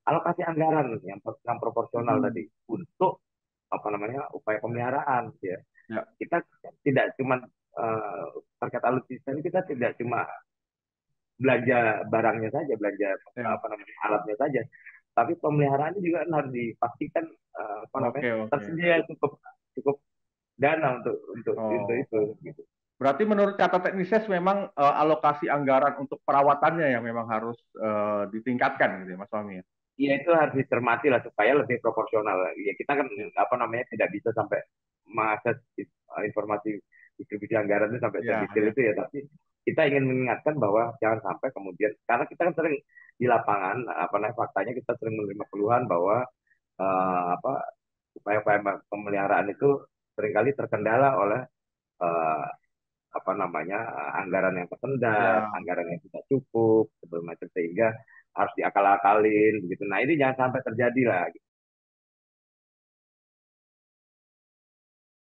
alokasi anggaran yang proporsional Mm-mm. tadi untuk apa namanya upaya pemeliharaan ya. Ya, Kita tidak cuma eh, terkait alutsista ini kita tidak cuma belanja barangnya saja, belanja ya. apa namanya alatnya saja, tapi pemeliharaannya juga kan harus dipastikan apa namanya Oke, oke. tersedia cukup cukup dana untuk Oh, itu gitu. berarti menurut kata teknisnya memang alokasi anggaran untuk perawatannya yang memang harus ditingkatkan gitu ya, Mas Fahmi ya? Iya itu harus dicermati lah supaya lebih proporsional. Ya kita kan Ya, apa namanya tidak bisa sampai mengakses informasi distribusi anggaran itu sampai ya, sedetail ya. itu ya. Tapi kita ingin mengingatkan bahwa jangan sampai kemudian karena kita kan sering di lapangan apa namanya faktanya kita sering menerima keluhan bahwa apa upaya-upaya pemeliharaan itu seringkali terkendala oleh eh, apa namanya anggaran yang tersendat, Ya. anggaran yang tidak cukup, sebagainya sehingga harus diakal-akalin begitu. Nah ini jangan sampai terjadi lah.